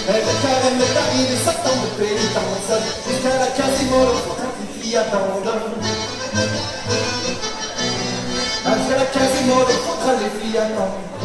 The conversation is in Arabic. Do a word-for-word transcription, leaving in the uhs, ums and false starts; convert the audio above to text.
هذا كلام الدعي لسطم بالبيت تعوزن كان كاسي مورو فقط فيها تعوزن هذا كاسي مورو فقط فيها تعوزن